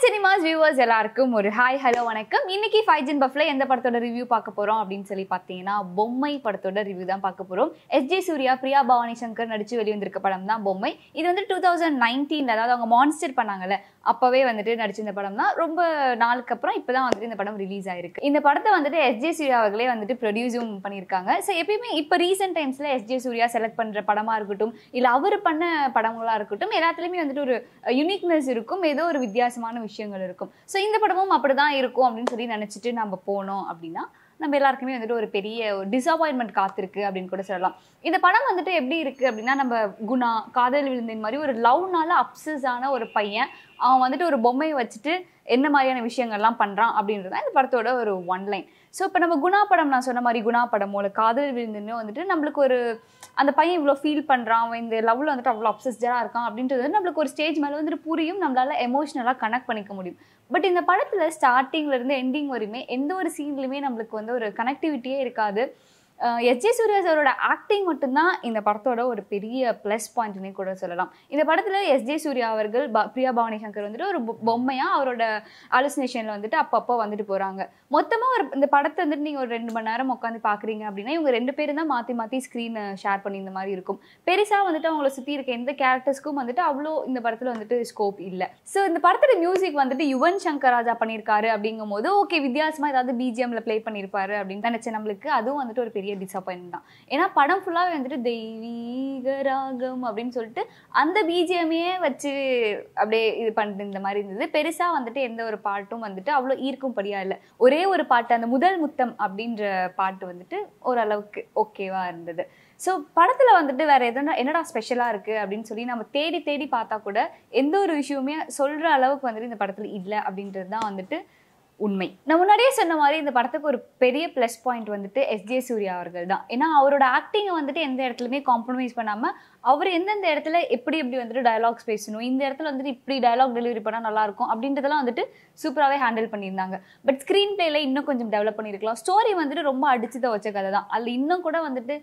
Tamilcinema's viewers எல்லாருக்கும் ஒரு hi hello வணக்கம். இன்னைக்கு ஃபைஜன் பஃப்ல எந்த படத்தோட ரிவ்யூ பார்க்க போறோம் அப்படின்னு சொல்லி பார்த்தீங்கன்னா பொம்மை படத்தோட ரிவ்யூ தான் பார்க்க போறோம். எஸ்ஜே சூர்யா, பிரியா பவானி சங்கர் நடிச்சு வெளிவந்திருக்க படம் தான் பொம்மை. இது வந்து 2019 அதாவது அவங்க மான்ஸ்டர் பண்ணாங்கல்ல அப்பவே வந்துட்டு நடிச்சிருந்த படம் தான். ரொம்ப நாளுக்கு அப்புறம் இப்பதான் வந்துட்டு இந்த படம் ரிலீஸ் ஆயிருக்கு. இந்த படத்தை வந்துட்டு எஸ்ஜே சூர்யா அவர்களே வந்துட்டு ப்ரொடியூஸும் பண்ணியிருக்காங்க. ஸோ எப்பயுமே இப்போ ரீசெண்ட் டைம்ஸ்ல எஸ்ஜே சூர்யா செலக்ட் பண்ற படமா இருக்கட்டும் இல்ல அவர் பண்ண படங்களா இருக்கட்டும் எல்லாத்துலயுமே வந்துட்டு ஒரு யூனிக்னஸ் இருக்கும், ஏதோ ஒரு வித்தியாசமான விஷயங்கள் இருக்கும். ஸோ இந்த படமும் அப்படிதான் இருக்கும் அப்படின்னு சொல்லி நினைச்சிட்டு நம்ம போனோம் அப்படின்னா நம்ம எல்லாருக்குமே வந்துட்டு ஒரு பெரிய ஒரு டிசப்பாயின்மெண்ட் காத்திருக்கு அப்படின்னு கூட சொல்லலாம். இந்த படம் வந்துட்டு எப்படி இருக்கு அப்படின்னா, நம்ம குணா காதல் விழுந்தின் மாதிரி ஒரு லவ்னால அப்சஸ் ஆன ஒரு பையன் அவன் வந்துட்டு ஒரு பொம்மையை வச்சுட்டு என்ன மாதிரியான விஷயங்கள்லாம் பண்றான் அப்படின்றதான் இந்த படத்தோட ஒரு ஒன்லைன். ஸோ இப்போ நம்ம குணா படம், நான் சொன்ன மாதிரி குணா படமோ இல்லை காதல் விழுந்துன்னு வந்துட்டு நம்மளுக்கு ஒரு அந்த பையன் இவ்வளோ ஃபீல் பண்ணுறான், அவன் இந்த லவ்வில் வந்துட்டு அவ்வளோ அப்சஸ்டாக இருக்கான் அப்படின்றது நம்மளுக்கு ஒரு ஸ்டேஜ் மேலே வந்துட்டு புரியும், நம்மளால எமோஷ்னலாக கனெக்ட் பண்ணிக்க முடியும். பட் இந்த படத்தில் ஸ்டார்டிங்லேருந்து எண்டிங் வரையுமே எந்த ஒரு சீன்லையுமே நம்மளுக்கு வந்து ஒரு கனெக்டிவிட்டியே இருக்காது. எஸ்ஜே சூர்யா சாரோட ஆக்டிங் மட்டும்தான் இந்த படத்தோட ஒரு பெரிய ப்ளஸ் பாயிண்ட்னே கூட சொல்லலாம். இந்த படத்தில் எஸ்ஜே சூர்யா அவர்கள் பிரியா பவானி சங்கர் வந்துட்டு ஒரு பொம்மையா அவரோட அலுசினேஷன்ல வந்துட்டு அப்பப்போ வந்துட்டு போறாங்க. மொத்தமாக இந்த படத்தை வந்துட்டு நீங்கள் ஒரு 2 மணி நேரம் உட்காந்து பார்க்குறீங்க அப்படின்னா இவங்க 2 பேரும் தான் மாற்றி மாற்றி ஸ்க்ரீனை ஷேர் பண்ணி இந்த மாதிரி இருக்கும். பெருசாக வந்துட்டு அவங்கள சுற்றி இருக்க எந்த கேரக்டர்ஸ்க்கும் வந்துட்டு அவ்வளோ இந்த படத்தில் வந்துட்டு ஸ்கோப் இல்லை. ஸோ இந்த படத்தோட மியூசிக் வந்துட்டு யுவன் சங்கர் ராஜா பண்ணியிருக்காரு அப்படிங்கும் போது ஓகே, வித்தியாசமாக ஏதாவது பிஜிஎம்ல ப்ளே பண்ணியிருப்பாரு அப்படின்னு நினைச்ச நம்மளுக்கு அதுவும் வந்துட்டு ஒரு பெரிய டிசப்பாயின்மெண்ட் தான். ஏன்னா படம் ஃபுல்லாவே வந்துட்டு தெய்வீக ராகம் அப்படின்னு சொல்லிட்டு அந்த பிஜிஎம்மையே வச்சு அப்படியே இது பண்ணிட்டு இந்த மாதிரி இருந்தது. பெருசா வந்துட்டு எந்த ஒரு பாட்டும் வந்துட்டு அவ்வளோ ஈர்க்கும்படியா இல்லை. ஒரே ஒரு பாட்டு, அந்த முதல் முத்தம் அப்படின்ற பாட்டு வந்துட்டு ஓரளவுக்கு ஓகேவா இருந்தது. ஸோ படத்தில் வந்துட்டு வேற என்னடா ஸ்பெஷலாக இருக்குது அப்படின்னு சொல்லி நம்ம தேடி தேடி பார்த்தா கூட எந்த ஒரு விஷயமே சொல்கிற அளவுக்கு வந்துட்டு இந்த படத்தில் இல்லை அப்படின்றது தான் வந்துட்டு உண்மை. நான் முன்னாடியே சொன்ன மாதிரி இந்த படத்துக்கு ஒரு பெரிய ப்ளஸ் பாயிண்ட் வந்துட்டு எஸ்ஜே சூர்யா அவர்கள் தான். ஏன்னா அவரோட ஆக்டிங்கை வந்துட்டு எந்த இடத்துலையுமே காம்ப்ரமைஸ் பண்ணாமல் அவர் எந்தெந்த இடத்துல எப்படி வந்துட்டு டயலாக்ஸ் பேசணும், இந்த இடத்துல வந்துட்டு இப்படி டயலாக் டெலிவரி பண்ணால் நல்லாயிருக்கும் அப்படின்றதெல்லாம் வந்துட்டு சூப்பராகவே ஹேண்டில் பண்ணியிருந்தாங்க. பட் ஸ்க்ரீன் பிளேல இன்னும் கொஞ்சம் டெவலப் பண்ணியிருக்கலாம். ஸ்டோரி வந்துட்டு ரொம்ப அடிச்சுத வச்ச கதை தான். அதில் இன்னும் கூட வந்துட்டு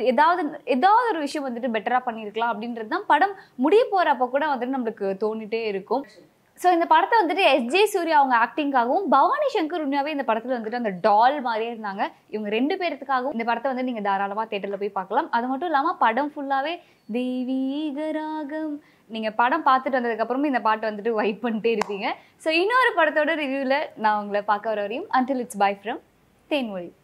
ஏதாவது ஒரு விஷயம் வந்துட்டு பெட்டராக பண்ணியிருக்கலாம் அப்படின்றது தான் படம் முடிய போகிறப்ப கூட வந்துட்டு நம்மளுக்கு தோணிட்டே இருக்கும். ஸோ இந்த படத்தை வந்துட்டு எஸ்ஜே சூர்யா அவங்க ஆக்டிங்காகவும் பவானி சங்கர் உண்மையாகவே இந்த படத்தில் வந்துட்டு அந்த டால் மாதிரியே இருந்தாங்க. இவங்க 2 பேருக்காகவும் இந்த படத்தை வந்து நீங்கள் தாராளமாக தேட்டரில் போய் பார்க்கலாம். அது மட்டும் இல்லாமல் படம் ஃபுல்லாகவே தெய்வீக ராகம், நீங்கள் படம் பார்த்துட்டு வந்ததுக்கப்புறமும் இந்த பாட்டை வந்துட்டு வைப் பண்ணிட்டே இருப்பீங்க. ஸோ இன்னொரு படத்தோட ரிவ்யூவில் நான் உங்களை பார்க்க வர வரையும் until it's bye from Thenmozhi.